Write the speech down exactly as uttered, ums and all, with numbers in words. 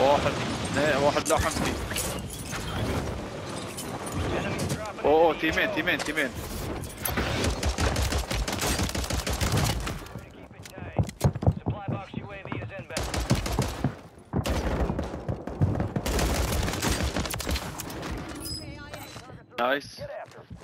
واحد اثنين واحد لاحم فيه. اوه تيمين تيمين تيمين. نايس.